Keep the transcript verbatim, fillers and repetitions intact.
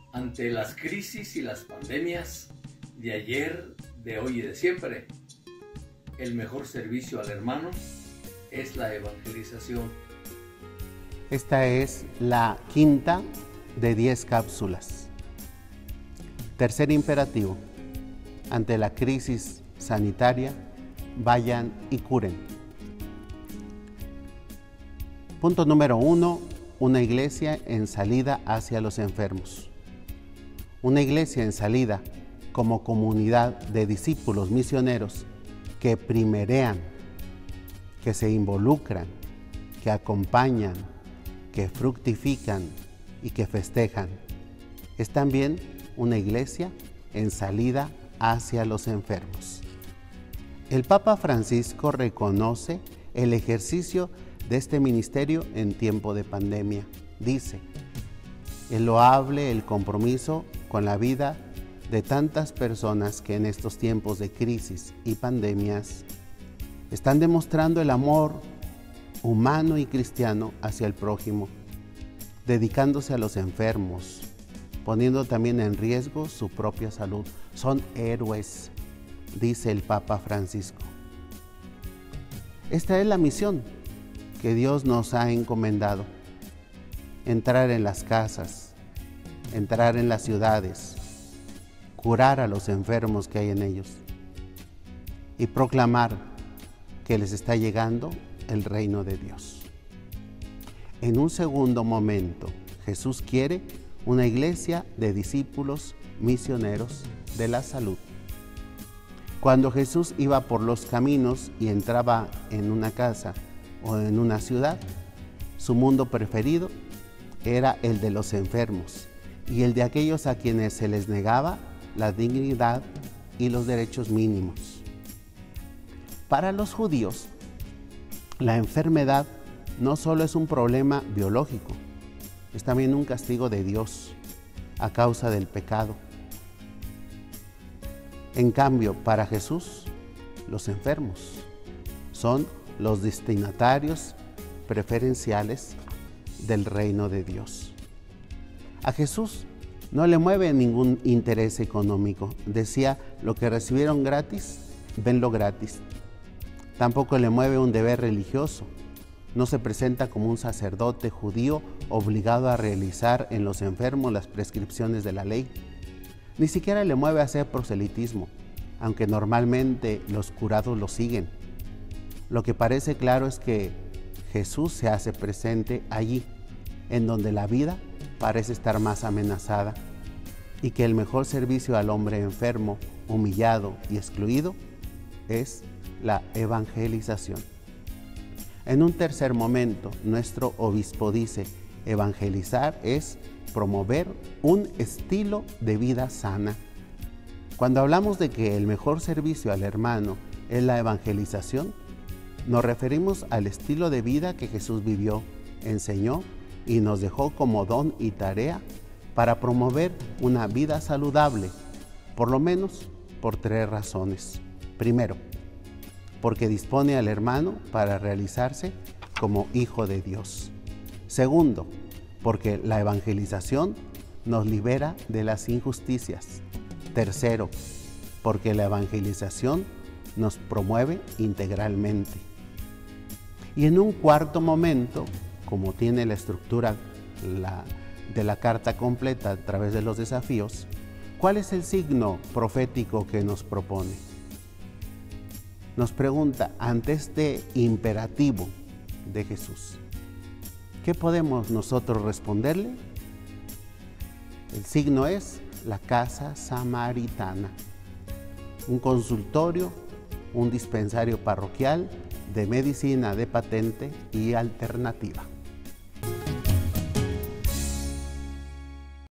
Ante las crisis y las pandemias de ayer, de hoy y de siempre, el mejor servicio al hermano es la evangelización. Esta es la quinta de diez cápsulas. Tercer imperativo. Ante la crisis sanitaria, vayan y curen. Punto número uno. Una iglesia en salida hacia los enfermos. Una iglesia en salida como comunidad de discípulos misioneros que primerean, que se involucran, que acompañan, que fructifican y que festejan. Es también una iglesia en salida hacia los enfermos. El Papa Francisco reconoce el ejercicio de este ministerio en tiempo de pandemia. Dice: es loable el compromiso con la vida de tantas personas que en estos tiempos de crisis y pandemias están demostrando el amor humano y cristiano hacia el prójimo, dedicándose a los enfermos, poniendo también en riesgo su propia salud. Son héroes, dice el Papa Francisco. Esta es la misión que Dios nos ha encomendado: entrar en las casas, entrar en las ciudades, curar a los enfermos que hay en ellos y proclamar que les está llegando el reino de Dios. En un segundo momento, Jesús quiere una iglesia de discípulos misioneros de la salud. Cuando Jesús iba por los caminos y entraba en una casa o en una ciudad, su mundo preferido era el de los enfermos y el de aquellos a quienes se les negaba la dignidad y los derechos mínimos. Para los judíos, la enfermedad no solo es un problema biológico, es también un castigo de Dios a causa del pecado. En cambio, para Jesús, los enfermos son los destinatarios preferenciales del reino de Dios. A Jesús no le mueve ningún interés económico. Decía: lo que recibieron gratis, venlo gratis. Tampoco le mueve un deber religioso. No se presenta como un sacerdote judío obligado a realizar en los enfermos las prescripciones de la ley. Ni siquiera le mueve a hacer proselitismo, aunque normalmente los curados lo siguen. Lo que parece claro es que Jesús se hace presente allí, en donde la vida parece estar más amenazada, y que el mejor servicio al hombre enfermo, humillado y excluido es la evangelización. En un tercer momento, nuestro obispo dice: evangelizar es promover un estilo de vida sana. Cuando hablamos de que el mejor servicio al hermano es la evangelización, nos referimos al estilo de vida que Jesús vivió, enseñó y nos dejó como don y tarea para promover una vida saludable, por lo menos por tres razones. Primero, porque dispone al hermano para realizarse como hijo de Dios. Segundo, porque la evangelización nos libera de las injusticias. Tercero, porque la evangelización nos promueve integralmente. Y en un cuarto momento, como tiene la estructura la, de la carta completa a través de los desafíos, ¿cuál es el signo profético que nos propone? Nos pregunta, ante este imperativo de Jesús, ¿qué podemos nosotros responderle? El signo es la casa samaritana, un consultorio, un dispensario parroquial de medicina de patente y alternativa.